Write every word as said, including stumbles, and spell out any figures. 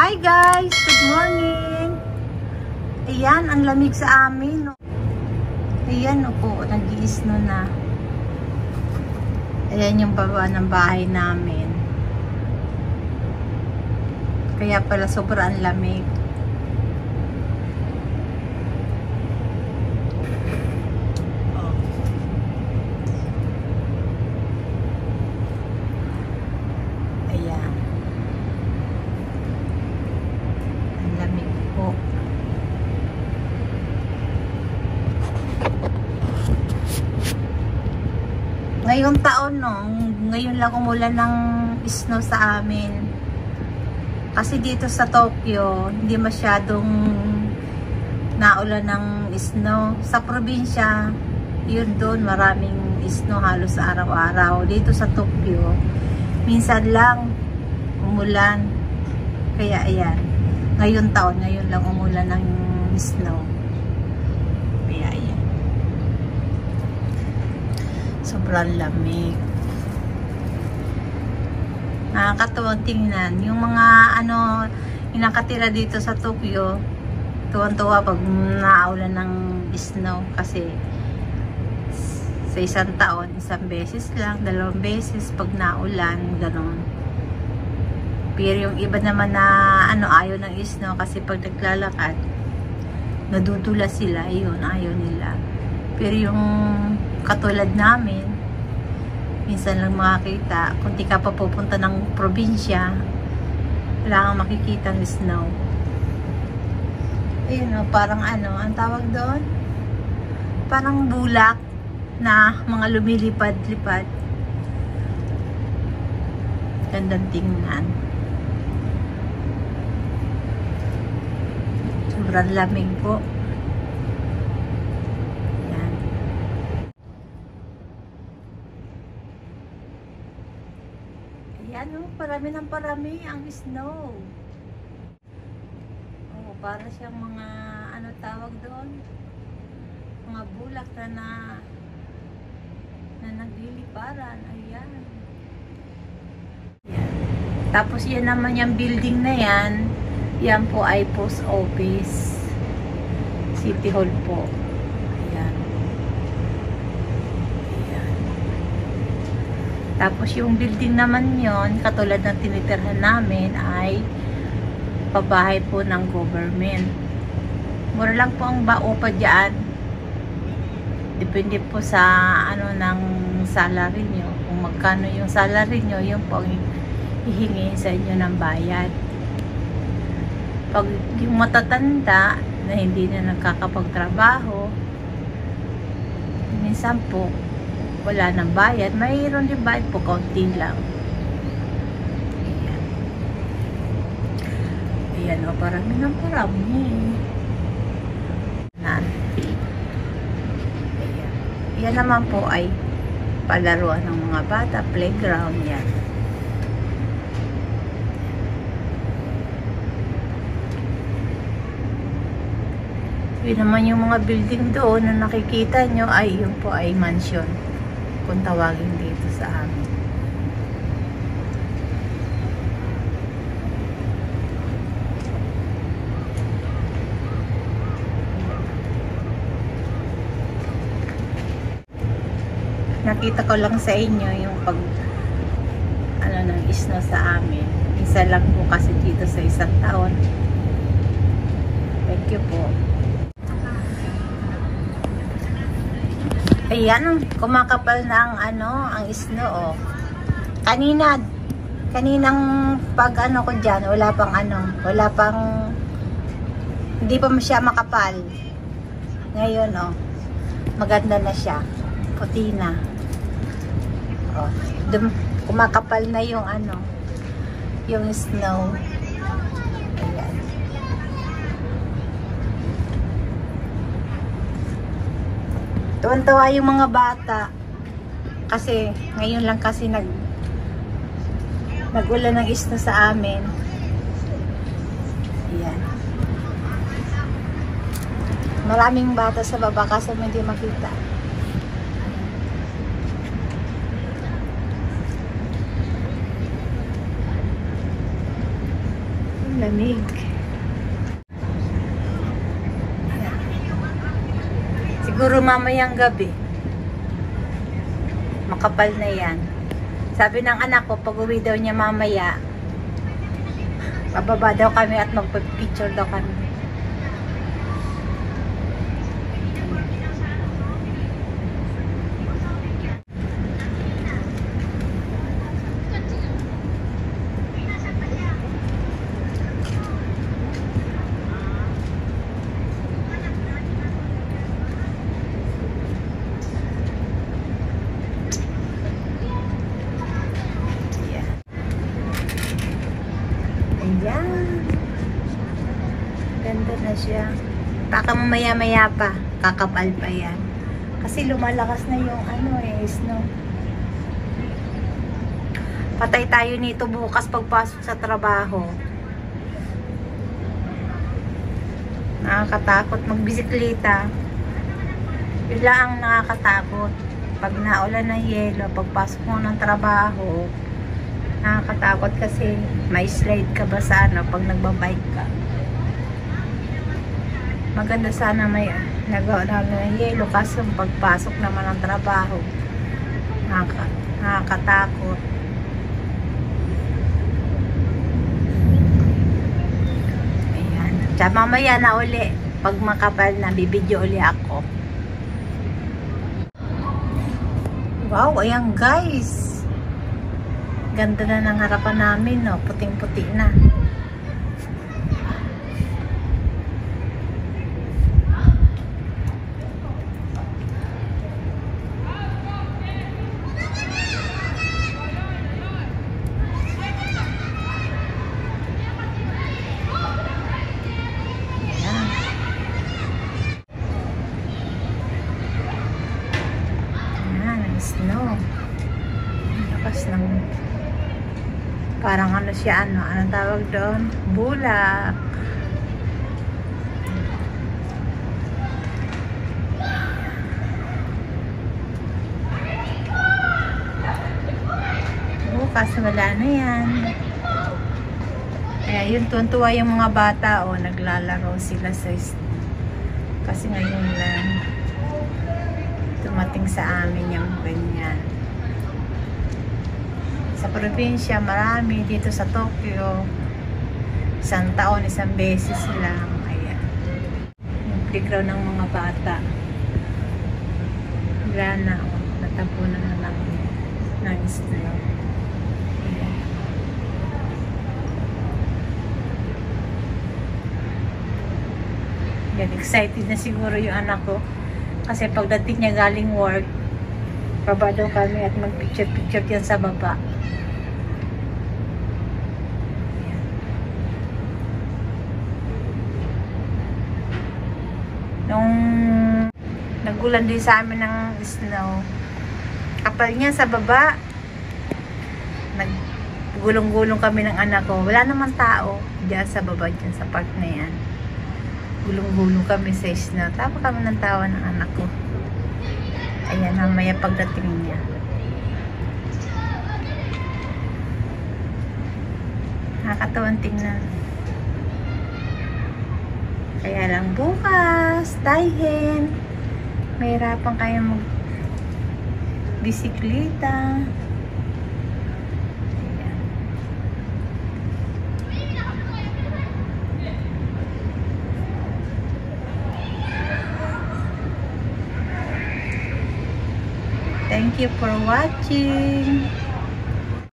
Hi guys! Good morning! Ayan, ang lamig sa amin. Ayan o po, nag-i-snow na. Ayan yung baba ng bahay namin. Kaya pala sobrang lamig. Ngayong taon, no, ngayon lang umulan ng snow sa amin. Kasi dito sa Tokyo, hindi masyadong naulan ng snow. Sa probinsya, yun doon, maraming snow halos araw-araw. Dito sa Tokyo, minsan lang umulan. Kaya ayan, ngayong taon, ngayon lang umulan ng snow. Kaya ayan. Sobrang lamig. Nakakatuwang tingnan. Yung mga ano, inakatira dito sa Tokyo, tuwan-tuwa pag naulan ng snow. Kasi sa isang taon, isang beses lang, dalawang beses pag naulan, ganon. Pero yung iba naman na ano, ayaw ng snow kasi pag naglalakad, nadudula sila. Ayun, ayaw nila. Pero yung katulad namin, minsan lang makakita. Kung di ka pa pupunta ng probinsya, wala kang makikita ng snow. Ayun o, parang ano, ang tawag doon? Parang bulak na mga lumilipad-lipad. Gandang tingnan. Sobrang lamig po. Ano, parami ng parami ang snow. Oh, para siyang mga ano tawag doon? Mga bulak na na, na nagliliparan. Ayan. Ayan. Tapos yan naman yung building na yan. Yan po ay post office. City Hall po. Tapos yung building naman yon, katulad ng tinitirhan namin, ay pabahay po ng government. Mura lang po ang bao pa dyan. Depende po sa ano ng salary nyo. Kung magkano yung salary nyo, yun po ang hihingi sa inyo ng bayad. Pag yung matatanda na hindi na nagkakapagtrabaho, minsan po wala nang bayad, mayroon din bayad po, kaunti lang. Ayan. Ayan o, parami ng parami. Na. Ayan. Yan naman po ay palaruan ng mga bata, playground yan. Yun naman yung mga building doon na nakikita nyo ay yun po ay mansion. Kung tawagin dito sa amin. Nakita ko lang sa inyo yung pag ano ng snow sa amin. Isa lang po kasi dito sa isang taon. Thank you po. Ayan, kumakapal na ang ano, ang snow, oh. Kanina, kaninang pag ano ko dyan, wala pang ano, wala pang, hindi pa siya makapal. Ngayon, oh, maganda na siya. Puti na. Oh, dum, kumakapal na yung ano, yung snow. Ayan. Tuwan-tuwa yung mga bata kasi ngayon lang kasi nag nag-ulan ng snow sa amin. Ayan. Maraming bata sa baba kasi hindi makita. Lamig. Siguro mamayang gabi. Makapal na yan. Sabi ng anak ko, pag uwi daw niya mamaya, bababa daw kami at magpapicture daw kami. Ayan. Ganda na siya. Baka mamaya-maya pa. Kakapal pa yan. Kasi lumalakas na yung ano eh, snow. Patay tayo nito bukas pagpasok sa trabaho. Nakakatakot magbisikleta. Yun lang ang nakakatakot. Pag naulan ng yelo, pagpasok mo ng trabaho, nakakatakot kasi may slide ka ba sa ano pag nagbabike ka. Maganda sana may nagawa na ng yelo kasi pagpasok naman ng trabaho, nakaka, nakakatakot. Ayan. Tsaka mamaya na uli, pag makapal na, bibidyo uli ako. Wow, ayan guys. Ganda na ng harapan namin, no? Puting-puti na. Ayan. Ayan, ang snow. Ang lakas ng parang ano siya, ano, anong tawag doon? Bulak. Bukas wala na yan. Kaya yun, tuntua yung mga bata, o, oh, naglalaro sila sa kasi ngayon lang tumating sa amin yung ganyan. Sa probinsya, marami. Dito sa Tokyo, isang taon, isang beses lang. Ayan. Yung playground ng mga bata. Wala na. Oh. Natapunan na lang ng snow. Ayan. Yan, excited na siguro yung anak ko. Kasi pagdating niya galing work, baba daw kami at mag-picture-picture yan sa baba. Nung nagulan din sa amin ng snow, kapal niya sa baba, naggulong-gulong kami ng anak ko. Wala naman tao dyan sa baba, dyan sa park na yan. Gulong-gulong kami sa snow. Tawa kami ng tawa ng anak ko. Ayan, mamaya pagdating niya. Nakakatawang tingnan. Kaya lang bukas, dahil mahirapan kayo mag-bisikleta. Thank you for watching.